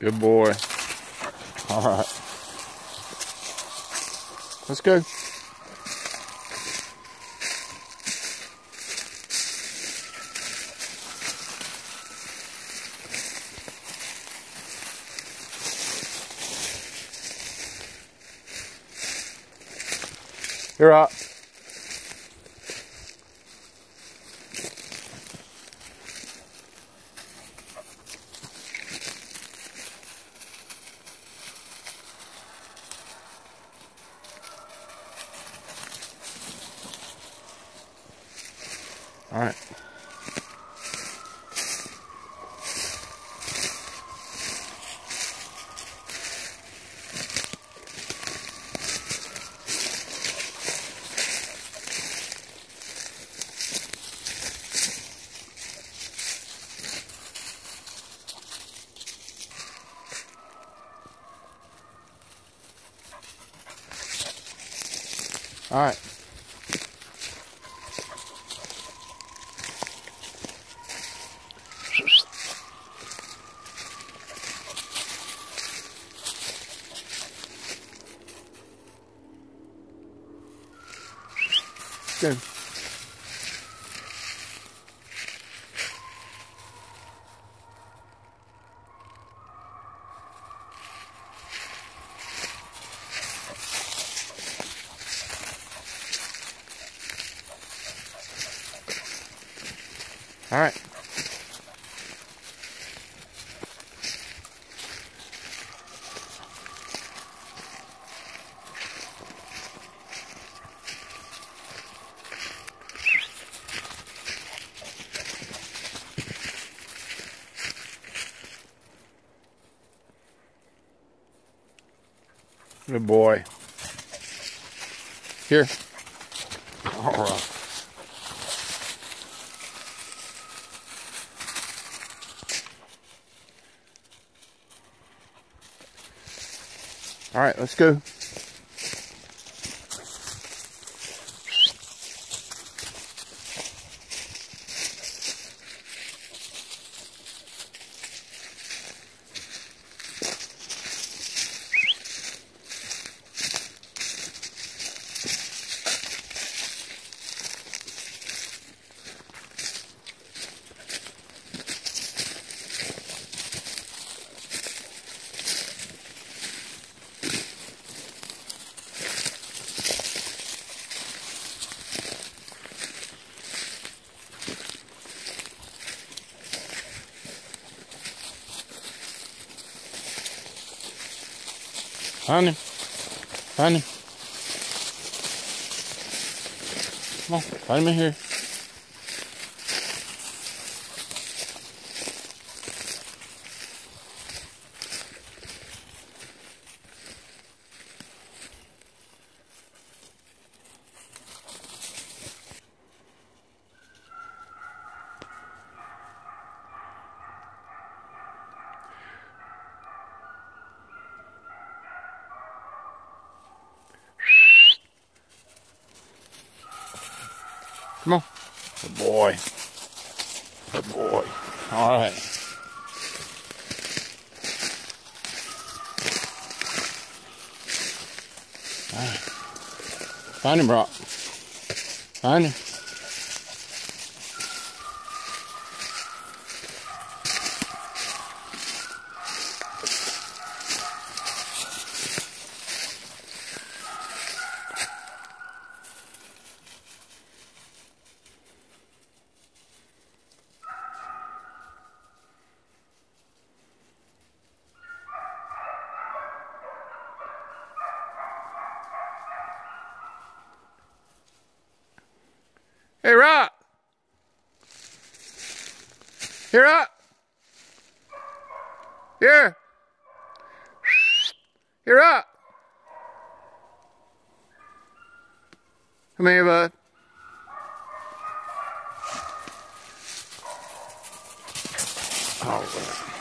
Good boy. All right. Let's go. You're up. All right. All right. Good. All right. Good boy. Here. All right. All right, let's go. Find him. Find him. Come on, find him in here. Come on. Good boy. Good boy. All right. All right. Find him, Brock. Find him. Hey, Rock! Here up! Here! Here up! Come here, bud. All right.